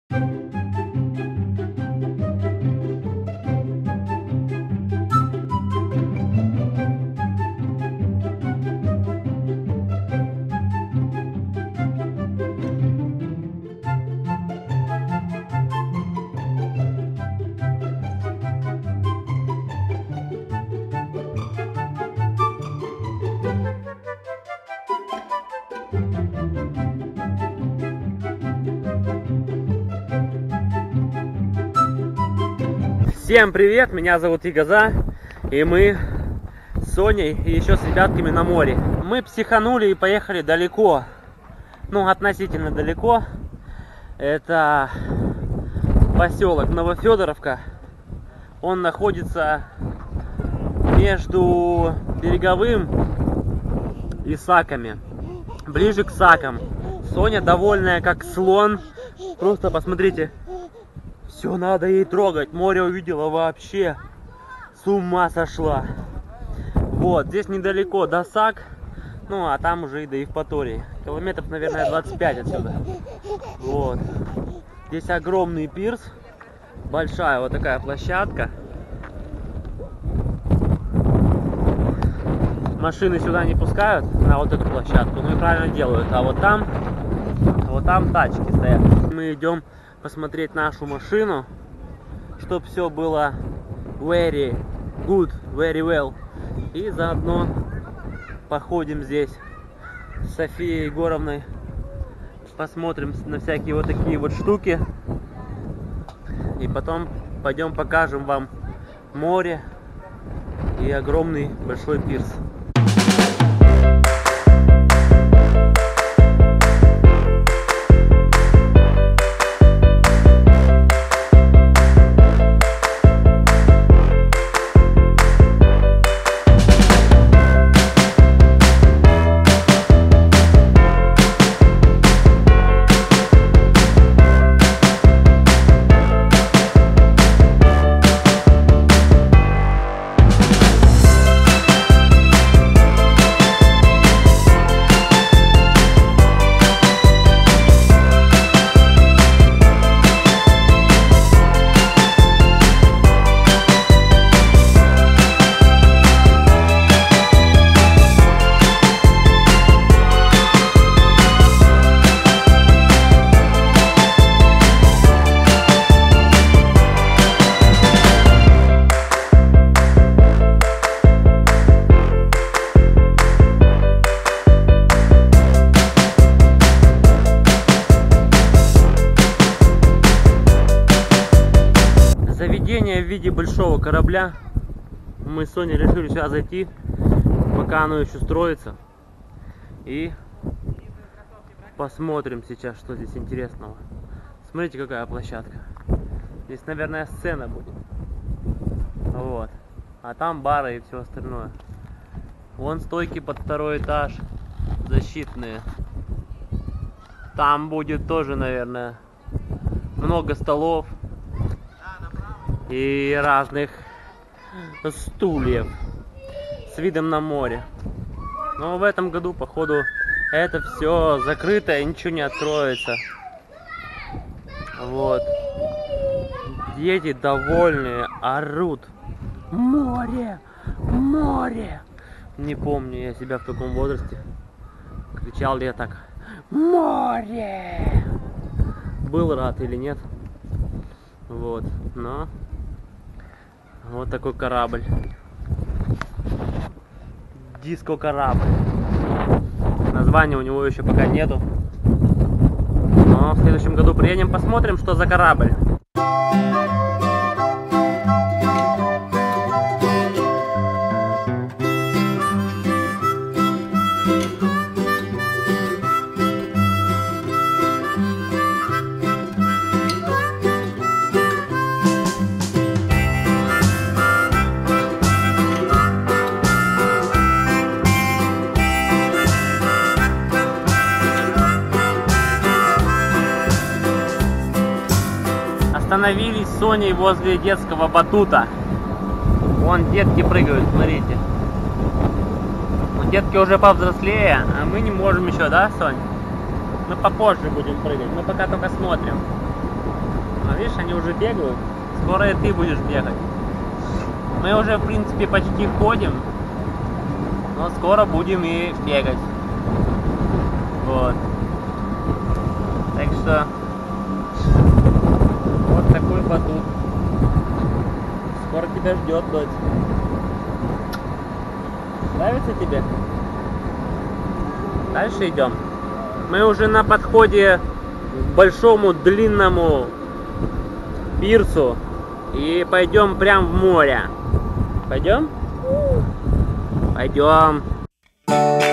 Всем привет, меня зовут Игаза, и мы с Соней и еще с ребятками на море. Мы психанули и поехали далеко, ну относительно далеко. Это поселок Новофедоровка. Он находится между Береговым и Саками, ближе к Сакам. Соня довольная как слон, просто посмотрите. Все надо ей трогать, море увидела вообще, с ума сошла. Вот, здесь недалеко до Сак, ну а там уже и до Евпатории. Километров, наверное, 25 отсюда. Вот. Здесь огромный пирс, большая вот такая площадка. Машины сюда не пускают, на вот эту площадку, ну и правильно делают. А вот там тачки стоят. Мы идем посмотреть нашу машину, чтобы все было very good, very well. И заодно походим здесь с Софией Егоровной, посмотрим на всякие вот такие вот штуки. И потом пойдем покажем вам море и огромный большой пирс. Заведение в виде большого корабля. Мы с Соней решили сюда зайти, пока оно еще строится. И посмотрим сейчас, что здесь интересного. Смотрите, какая площадка. Здесь, наверное, сцена будет. Вот. А там бары и все остальное. Вон стойки под второй этаж, защитные. Там будет тоже, наверное, много столов и разных стульев с видом на море. Но в этом году, походу, это все закрыто и ничего не откроется. Вот. Дети довольные, орут. Море! Море! Не помню я себя в таком возрасте. Кричал ли я так? Море! Был рад или нет? Вот. Но вот такой корабль. Диско-корабль. Названия у него еще пока нету. Но в следующем году приедем, посмотрим, что за корабль. Остановились с Соней возле детского батута. Вон детки прыгают, смотрите. Детки уже повзрослее, а мы не можем еще, да, Сонь? Мы попозже будем прыгать, мы пока только смотрим. уже бегаю, скоро и ты будешь бегать. Мы уже, в принципе, почти ходим, но скоро будем и бегать. Вот. Так что вот такой батут. Скоро тебя ждет, дочь. Нравится тебе? Дальше идем. Мы уже на подходе к большому длинному пирсу и пойдем прям в море. Пойдем? Пойдем.